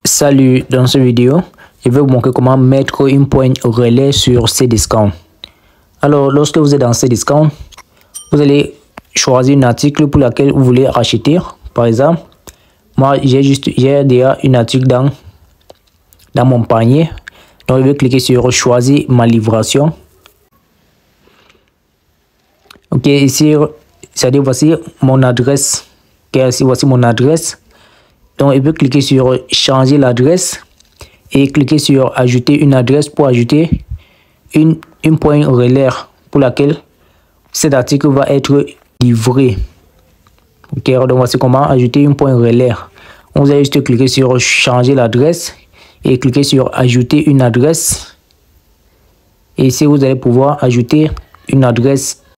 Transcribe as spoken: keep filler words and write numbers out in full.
Salut, dans cette vidéo, je vais vous montrer comment mettre une pointe relais sur Cdiscount. Alors, lorsque vous êtes dans Cdiscount, vous allez choisir un article pour lequel vous voulez racheter. Par exemple, moi, j'ai juste j'ai déjà un article dans, dans mon panier. Donc, je vais cliquer sur choisir ma livraison. Ok, ici, c'est-à-dire voici mon adresse. Okay, ici, voici mon adresse. Donc, je peux cliquer sur changer l'adresse et cliquer sur ajouter une adresse pour ajouter une, une pointe relais pour laquelle cet article va être livré. Ok, donc voici comment ajouter une pointe relais. On va juste cliquer sur changer l'adresse et cliquer sur ajouter une adresse. Et ici, vous allez pouvoir ajouter une adresse